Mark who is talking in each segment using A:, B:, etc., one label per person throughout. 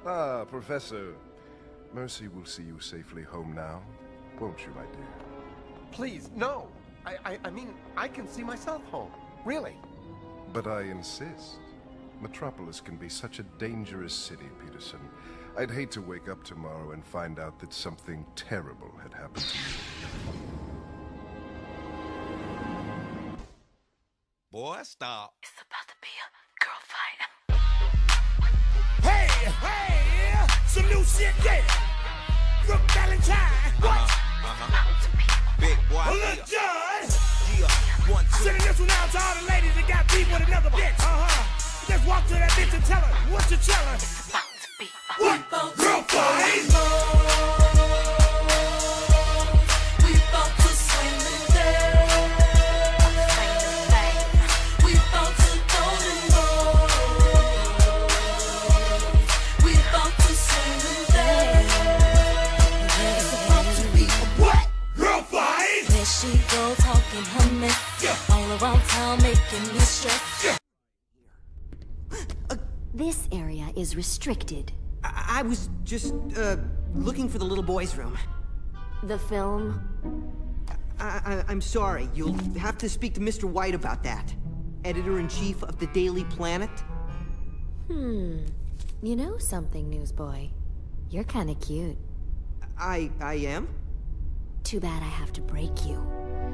A: Ah, Professor. Mercy will see you safely home now, won't you, my dear?
B: Please, no. I mean, I can see myself home. Really.
A: But I insist. Metropolis can be such a dangerous city, Peterson. I'd hate to wake up tomorrow and find out that something terrible had happened to you.
C: Boy, stop.
D: It's about to be a girl fight.
E: Hey, hey, some new shit there. Brooke Valentine. What?
C: Big boy.
E: Oh, look, Judge.
C: Yeah, 1, 2.
E: Sending this one out to all the ladies that got beef with another bitch. Just walk to that bitch and tell her what you tell her.
D: It's about to be a
E: What? Girl fight.
D: We bout to swing the day. We bout to go to war. We bout to swing the day. It's about to be a
E: What? Girl fight.
D: There she go talking her mess. All around town making me stress.
F: This area is restricted.
G: I was just, looking for the little boy's room.
F: The film?
G: I'm sorry. You'll have to speak to Mr. White about that. Editor-in-chief of the Daily Planet.
F: You know something, newsboy. You're kinda cute.
G: I am?
F: Too bad I have to break you.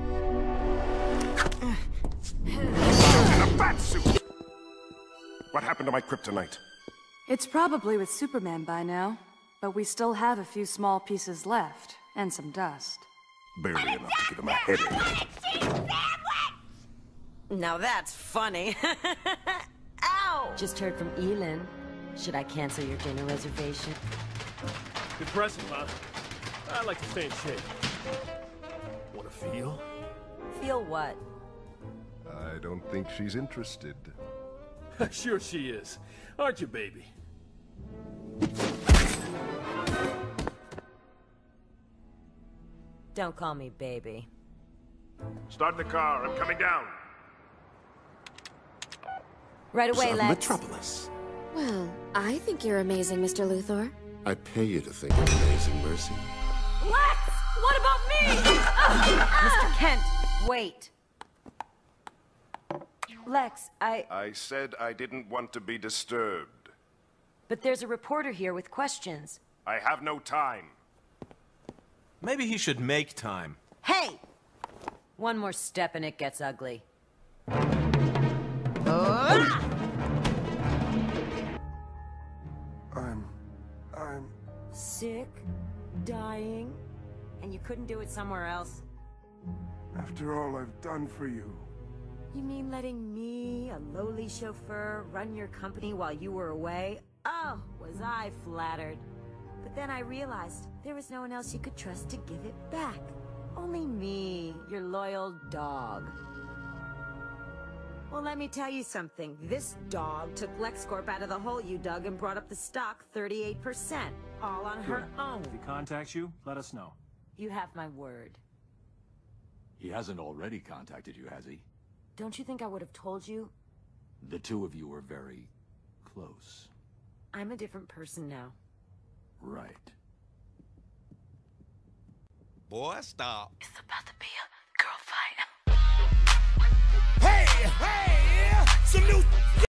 A: In a bat suit! What happened to my kryptonite?
H: It's probably with Superman by now, but we still have a few small pieces left, and some dust.
A: Barely enough to give him a headache.
I: Now that's funny. Ow!
F: Just heard from Elin. Should I cancel your dinner reservation?
J: Impressive, huh? I like to stay in shape. Wanna feel?
I: Feel what?
A: I don't think she's interested.
J: Sure she is. Aren't you, baby?
I: Don't call me baby.
A: Start the car. I'm coming down.
I: Right away, Lex.
K: Metropolis.
F: Well, I think you're amazing, Mr. Luthor.
K: I pay you to think I'm amazing, Mercy.
I: Lex! What about me? Mr. Kent, wait. Lex,
A: I said I didn't want to be disturbed.
I: But there's a reporter here with questions.
A: I have no time.
C: Maybe he should make time.
I: Hey! One more step and it gets ugly.
A: I'm...
I: Sick? Dying? And you couldn't do it somewhere else?
A: After all I've done for you.
I: You mean letting me, a lowly chauffeur, run your company while you were away? Oh, was I flattered. But then I realized there was no one else you could trust to give it back. Only me, your loyal dog. Well, let me tell you something. This dog took LexCorp out of the hole you dug and brought up the stock 38%, all on her own.
J: If he contacts you, let us know.
I: You have my word.
L: He hasn't already contacted you, has he?
I: Don't you think I would have told you?
L: The two of you were very close.
I: I'm a different person now.
L: Right.
C: Boy, stop.
D: It's about to be a girl fight.
E: Hey, hey, some new